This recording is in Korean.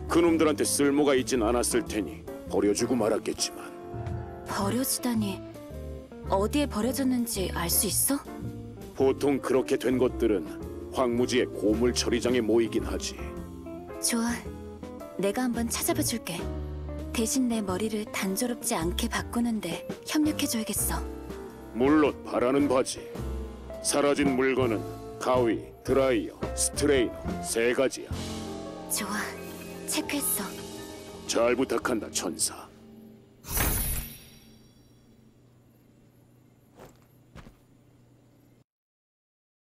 그놈들한테 쓸모가 있진 않았을 테니 버려주고 말았겠지만. 버려지다니. 어디에 버려졌는지 알 수 있어? 보통 그렇게 된 것들은 황무지의 고물 처리장에 모이긴 하지. 좋아. 내가 한번 찾아봐 줄게. 대신 내 머리를 단조롭지 않게 바꾸는데 협력해줘야겠어. 물론 바라는 바지. 사라진 물건은 가위, 드라이어, 스트레이너 3가지야. 좋아. 체크했어. 잘 부탁한다, 천사.